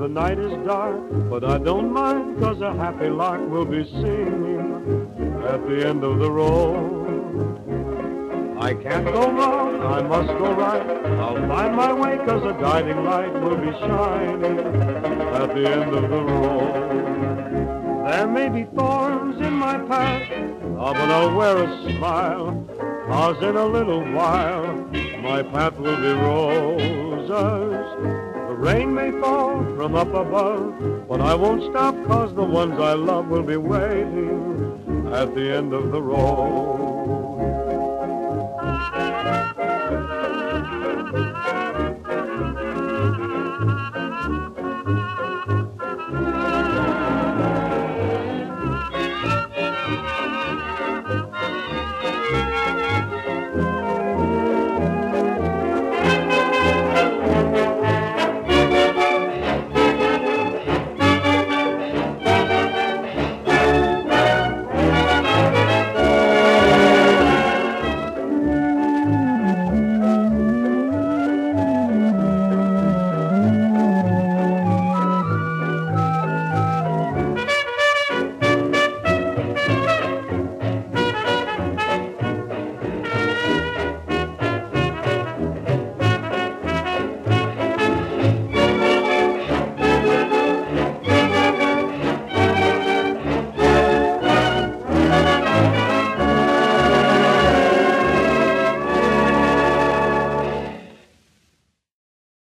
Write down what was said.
the night is dark, but I don't mind, 'cause a happy lark will be singing at the end of the road. I can't go wrong, I must go right, I'll find my way, 'cause a guiding light will be shining at the end of the road. There may be thorns in my path, but I'll wear a smile, 'cause in a little while my path will be roses. The rain may fall from up above, but I won't stop, 'cause the ones I love will be waiting at the end of the road.